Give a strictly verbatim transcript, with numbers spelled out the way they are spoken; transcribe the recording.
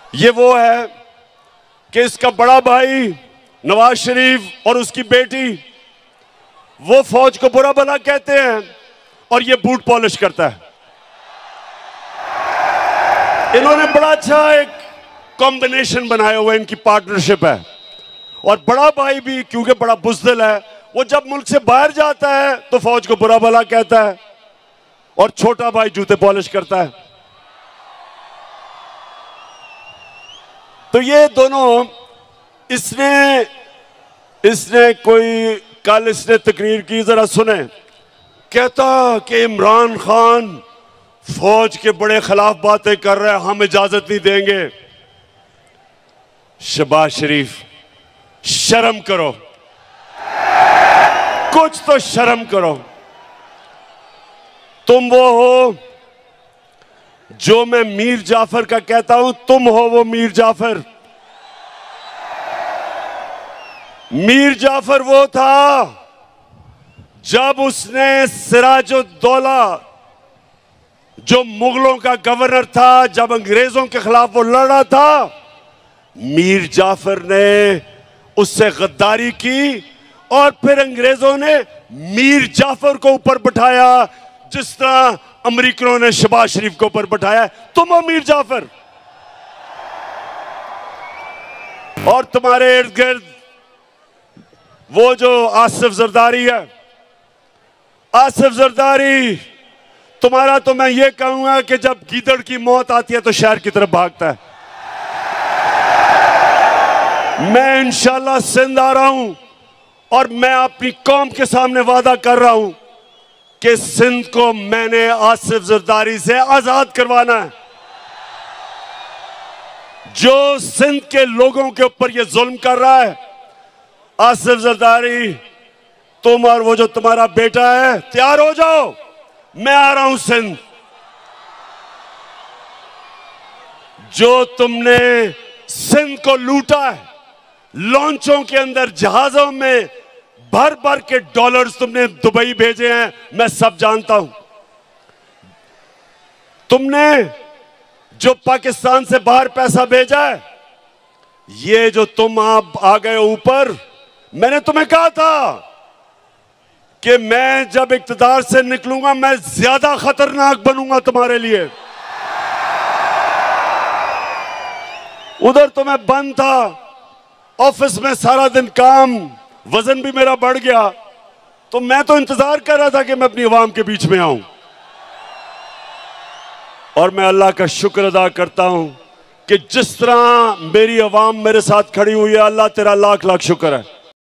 ये वो है कि इसका बड़ा भाई नवाज शरीफ और उसकी बेटी वो फौज को बुरा भला कहते हैं और ये बूट पॉलिश करता है। इन्होंने बड़ा अच्छा एक कॉम्बिनेशन बनाया हुआ, इनकी पार्टनरशिप है। और बड़ा भाई भी क्योंकि बड़ा बुज़दिल है, वो जब मुल्क से बाहर जाता है तो फौज को बुरा भला कहता है और छोटा भाई जूते पॉलिश करता है। तो ये दोनों, इसने इसने कोई कल इसने तकरीर की, जरा सुने। कहता कि इमरान खान फौज के बड़े खिलाफ बातें कर रहे हैं, हम इजाजत नहीं देंगे। शहबाज शरीफ, शर्म करो, कुछ तो शर्म करो। तुम वो हो जो मैं मीर जाफर का कहता हूं, तुम हो वो मीर जाफर। मीर जाफर वो था जब उसने सिराजुद्दौला जो मुगलों का गवर्नर था, जब अंग्रेजों के खिलाफ वो लड़ा था, मीर जाफर ने उससे गद्दारी की और फिर अंग्रेजों ने मीर जाफर को ऊपर बिठाया जिस तरह अमेरिकनों ने शहबाज शरीफ को ऊपर बिठाया। तुम हो मीर जाफर। और तुम्हारे इर्द गिर्द वो जो आसिफ जरदारी है, आसिफ जरदारी, तुम्हारा तो मैं ये कहूंगा कि जब गीदड़ की मौत आती है तो शहर की तरफ भागता है। मैं इंशाल्लाह सिंध आ रहा हूं और मैं अपनी कौम के सामने वादा कर रहा हूं कि सिंध को मैंने आसिफ जरदारी से आजाद करवाना है। जो सिंध के लोगों के ऊपर ये जुल्म कर रहा है, आसिफ जरदारी, तुम और वो जो तुम्हारा बेटा है, तैयार हो जाओ, मैं आ रहा हूं सिंध। जो तुमने सिंध को लूटा है, लॉन्चों के अंदर जहाजों में भर भर के डॉलर्स तुमने दुबई भेजे हैं, मैं सब जानता हूं। तुमने जो पाकिस्तान से बाहर पैसा भेजा है, ये जो तुम आप आ गए ऊपर, मैंने तुम्हें कहा था कि मैं जब इक्तदार से निकलूंगा मैं ज्यादा खतरनाक बनूंगा तुम्हारे लिए। उधर तो मैं बंद था, ऑफिस में सारा दिन काम, वजन भी मेरा बढ़ गया, तो मैं तो इंतजार कर रहा था कि मैं अपनी आवाम के बीच में आऊं। और मैं अल्लाह का शुक्र अदा करता हूं कि जिस तरह मेरी आवाम मेरे साथ खड़ी हुई है, अल्लाह तेरा लाख लाख शुक्र है।